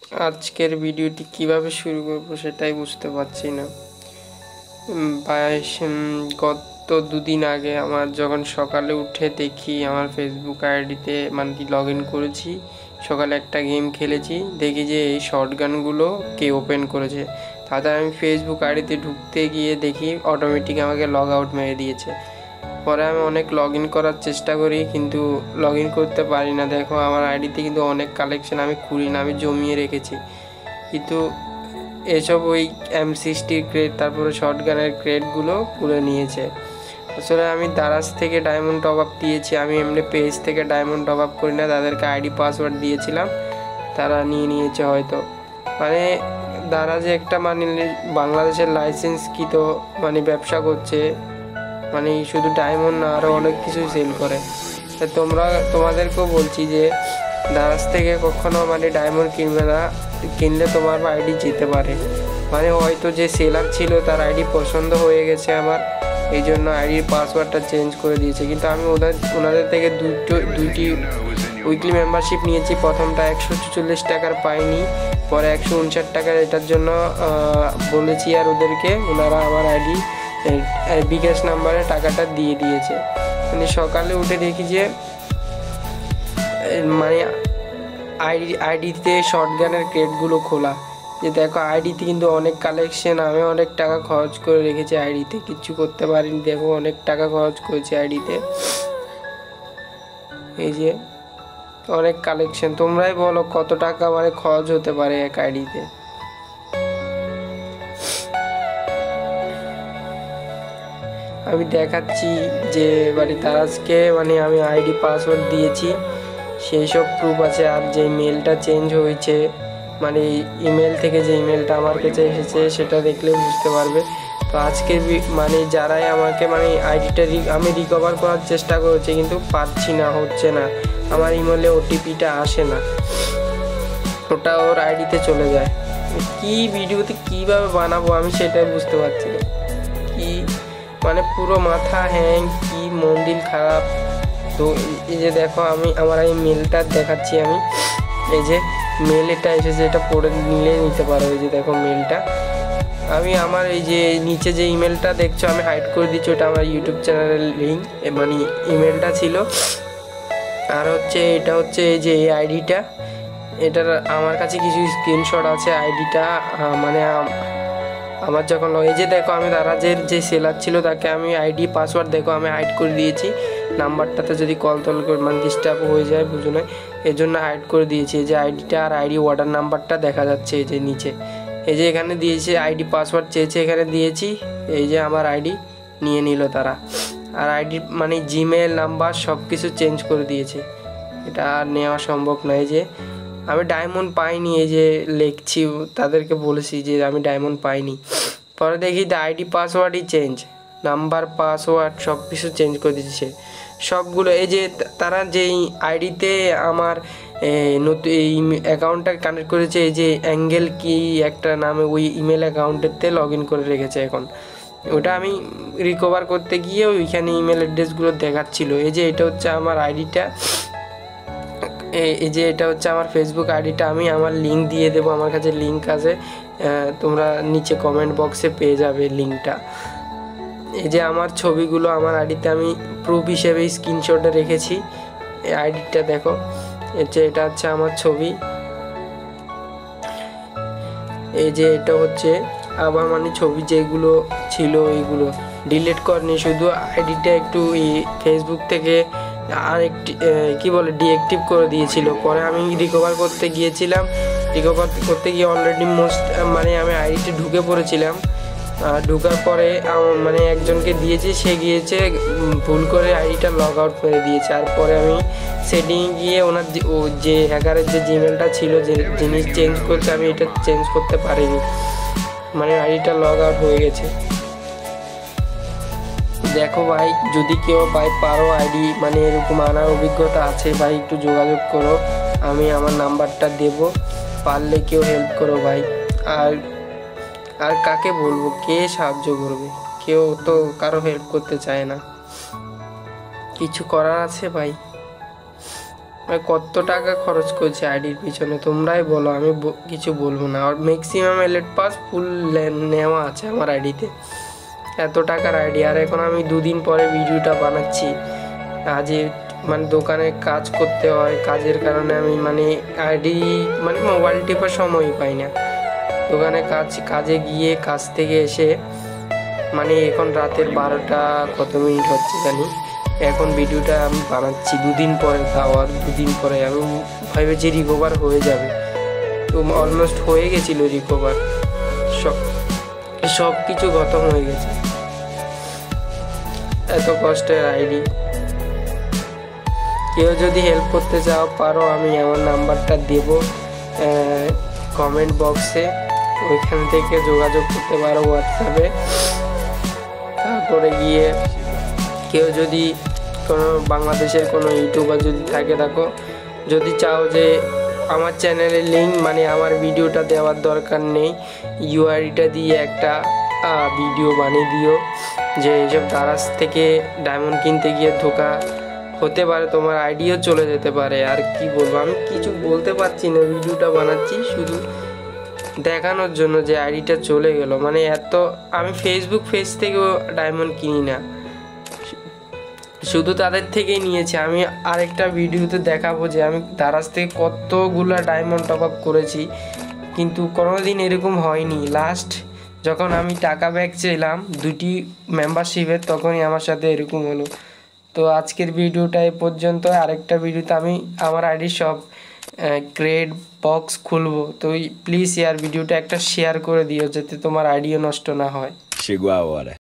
আজকের ভিডিওটি কিভাবে শুরু করব সেটাই বুঝতে পারছি না। গত দুদিন আগে আমার যখন সকালে উঠে দেখি আমার ফেসবুক আইডিতে মানে লগ ইন করেছি, সকালে একটা গেম খেলেছি, দেখি যে এই শর্ট গানগুলো কে ওপেন করেছে। তাতে আমি ফেসবুক আইডিতে ঢুকতে গিয়ে দেখি অটোমেটিক আমাকে লগ আউট মেরে দিয়েছে। পরে আমি অনেক লগ ইন করার চেষ্টা করি, কিন্তু লগ ইন করতে পারি না। দেখো আমার আইডিতে কিন্তু অনেক কালেকশন আমি খুলি না, আমি জমিয়ে রেখেছি, কিন্তু এসব ওই M60 ক্রেড তারপরে শর্ট গানের ক্রেডগুলো খুলে নিয়েছে। আসলে আমি দারাজ থেকে ডায়মন্ড টপ আপ দিয়েছি, আমি এমনি পেজ থেকে ডায়মন্ড টপ আপ করি না, তাদেরকে আইডি পাসওয়ার্ড দিয়েছিলাম, তারা নিয়েছে হয়তো। মানে দারাজে একটা মানে বাংলাদেশের লাইসেন্সকৃত মানে ব্যবসা করছে, মানে শুধু ডায়মন্ড না আরও অনেক কিছুই সেল করে। তোমাদেরকেও বলছি যে দারাজ থেকে কখনো মানে ডায়মন্ড কিনবে না, কিনলে তোমার আইডি যেতে পারে। মানে হয়তো যে সেলার ছিল তার আইডি পছন্দ হয়ে গেছে আমার, এই জন্য আইডির পাসওয়ার্ডটা চেঞ্জ করে দিয়েছে। কিন্তু আমি ওনাদের থেকে দুইটি উইকলি মেম্বারশিপ নিয়েছি। প্রথমটা 144 টাকার পাইনি, পরে 159 টাকার এটার জন্য বলেছি, আর ওদেরকে ওনারা আমার আইডি বিকাশ নাম্বারে টাকাটা দিয়ে দিয়েছে। মানে সকালে উঠে দেখি যে মানে আইডিতে শর্ট গানের ক্রেডগুলো খোলা, যে দেখো আইডিতে কিন্তু অনেক কালেকশন, আমি অনেক টাকা খরচ করে রেখেছি আইডিতে, কিচ্ছু করতে পারিনি। দেখো অনেক টাকা খরচ করেছি আইডিতে, এই যে অনেক কালেকশন। তোমরাই বলো কত টাকা মানে খরচ হতে পারে এক আইডিতে। আমি দেখাচ্ছি যে দারাজকে মানে আমি আইডি পাসওয়ার্ড দিয়েছি, সেই সব প্রুফ আছে। আর যে মেলটা চেঞ্জ হয়েছে, মানে ইমেল থেকে যে ইমেলটা আমার কাছে এসেছে সেটা দেখলে বুঝতে পারবে। তো আজকে মানে যারাই আমাকে মানে আইডিটা আমি রিকভার করার চেষ্টা করেছি, কিন্তু পারছি না, হচ্ছে না। আমার ইমেলে ওটিপিটা আসে না, ওটা ওর আইডিতে চলে যায়। কি ভিডিওতে কীভাবে বানাবো আমি সেটাই বুঝতে পারছি না। কি মানে পুরো মাথা হ্যাং, কি মন দিল খারাপ। তো এই যে দেখো আমি আমার এই মেলটা দেখাচ্ছি, আমি এই যে মেল এটা এসেছে, এটা পড়ে নিতে পারো। এই যে দেখো মেলটা, আমি আমার এই যে নিচে যে ইমেলটা দেখছো আমি হাইড করে দিচ্ছি, ওটা আমার ইউটিউব চ্যানেলের লিঙ্ক, মানে ইমেলটা ছিল। আর হচ্ছে এটা হচ্ছে এই যে এই আইডিটা, এটার আমার কাছে কিছু স্ক্রিনশট আছে। আইডিটা মানে আমার যখন এই যে দেখো আমি দারাজের যে সেলার ছিল তাকে আমি আইডি পাসওয়ার্ড দেখো আমি হাইড করে দিয়েছি। নাম্বারটাতে যদি কল করে মানে ডিস্টার্ব হয়ে যায় বুঝো না, এই জন্য হাইড করে দিয়েছি। এই যে আইডিটা আর আইডি অর্ডার নাম্বারটা দেখা যাচ্ছে এই যে নিচে, এই যে এখানে দিয়েছে আইডি পাসওয়ার্ড চেয়েছে, এখানে দিয়েছি। এই যে আমার আইডি নিয়ে নিল তারা, আর আইডি মানে জিমেল নাম্বার সব কিছু চেঞ্জ করে দিয়েছে। এটা আর নেওয়া সম্ভব নয়। যে আমি ডায়মন্ড পাইনি, এই যে লিখছি, তাদেরকে বলেছি যে আমি ডায়মন্ড পাইনি। পরে দেখি আইডি পাসওয়ার্ডই চেঞ্জ, নাম্বার পাসওয়ার্ড সব কিছু চেঞ্জ করে দিচ্ছে সবগুলো। এই যে তারা যেই আইডিতে আমার নতুন এই অ্যাকাউন্টটা কানেক্ট করেছে, এই যে অ্যাঙ্গেল কি একটা নামে ওই ইমেল অ্যাকাউন্টেতে লগ ইন করে রেখেছে এখন। ওটা আমি রিকভার করতে গিয়ে ওইখানে ইমেল অ্যাড্রেসগুলো দেখাচ্ছিলো। এই যে এটা হচ্ছে আমার আইডিটা, এই যে এটা হচ্ছে আমার ফেসবুক আইডিটা, আমি আমার লিঙ্ক দিয়ে দেবো, আমার কাছে লিঙ্ক আছে, তোমরা নিচে কমেন্ট বক্সে পেয়ে যাবে লিঙ্কটা। এই যে আমার ছবিগুলো আমার আইডিতে আমি প্রুফ হিসেবে স্ক্রিনশটে রেখেছি। এই আইডিটা দেখো, এটা হচ্ছে আমার ছবি। এই যে এটা হচ্ছে আবার মানে ছবি যেগুলো ছিল এইগুলো ডিলিট করেনি, শুধু আইডিটা একটু এই ফেসবুক থেকে আরেকটি কি বলে ডিঅ্যাক্টিভ করে দিয়েছিল। পরে আমি রিকভার করতে গিয়েছিলাম, রিকভার করতে গিয়ে অলরেডি মানে আমি আইডিতে ঢুকে পড়েছিলাম। ঢোকার পরে মানে একজনকে দিয়েছি, সে গিয়েছে ভুল করে আইডিটা লগ আউট করে দিয়েছে। আর পরে আমি সেটিংয়ে গিয়ে ওনার যে হ্যাকারের যে জিমেলটা ছিল, যে জিনিস চেঞ্জ করছে, আমি এটা চেঞ্জ করতে পারিনি, মানে আইডিটা লগ আউট হয়ে গেছে। দেখো ভাই, যদি কেউ ভাই পারো আইডি মানে এরকম আনার অভিজ্ঞতা আছে ভাই, একটু যোগাযোগ করো, আমি আমার নাম্বারটা দেব, পারলে কেউ হেল্প করো ভাই। আর কাকে বলবো, কে সাহায্য করবে? কেউ তো কারো হেল্প করতে চায় না। কিছু করার আছে ভাই? আমি কত টাকা খরচ করছি আইডির পিছনে তোমরাই বলো, আমি কিছু বলবো না। আর ম্যাক্সিমাম এলিট পাস ফুল নেওয়া আছে আমার আইডিতে, এত টাকার আইডি। আর এখন আমি 2 দিন পরে ভিডিওটা বানাচ্ছি। আজ মানে দোকানে কাজ করতে হয়, কাজের কারণে আমি মানে আইডি মানে মোবাইল টিপার সময়ই পাই না। দোকানে কাজে গিয়ে কাজ থেকে এসে মানে এখন রাতের 12টা কত মিনিট হচ্ছে জানি, এখন ভিডিওটা আমি বানাচ্ছি 2 দিন পরে। তাও আর 2 দিন পরে আমি ভেবেছি রিকভার হয়ে যাবে, তো অলমোস্ট হয়ে গেছিলো রিকভার, সব কিছু খতম হয়ে গেছে। এত কষ্টের আইডি, কেউ যদি হেল্প করতে চাও পারো, আমি আমার নাম্বারটা দেব কমেন্ট বক্সে, ওইখান থেকে যোগাযোগ করতে পারো হোয়াটসঅ্যাপে। তারপরে গিয়ে কেউ যদি কোনো বাংলাদেশের কোনো ইউটিউবার যদি থাকো, যদি চাও যে আমার চ্যানেলের লিঙ্ক মানে আমার ভিডিওটা দেওয়ার দরকার নেই, ইউআইডিটা দিয়ে একটা ভিডিও বানিয়ে দিও যে এইসব দারাজ থেকে ডায়মন্ড কিনতে গিয়ে ধোকা হতে পারে, তোমার আইডিও চলে যেতে পারে। আর কি বলবো, আমি কিছু বলতে পারছি না, ভিডিওটা বানাচ্ছি শুধু দেখানোর জন্য যে আইডিটা চলে গেল। মানে এত আমি ফেসবুক পেজ থেকেও ডায়মন্ড কিনি না, শুধু তাদের থেকেই নিয়েছি। আমি আরেকটা ভিডিওতে দেখাবো যে আমি দারাজ থেকে কতগুলো ডায়মন্ড টপ আপ করেছি, কিন্তু কোনোদিন এরকম হয়নি। লাস্ট যখন আমি টাকা ব্যাক চাইলাম 2টি মেম্বারশিপের, তখনই আমার সাথে এরকম হলো। তো আজকের ভিডিওটা এ পর্যন্ত। আরেকটা ভিডিওতে আমি আমার আইডি সব ক্রেড বক্স খুলবো, তো প্লিজ ভিডিওটা একটা শেয়ার করে দিও যাতে তোমার আইডিও নষ্ট না হয়। Chegou a hora.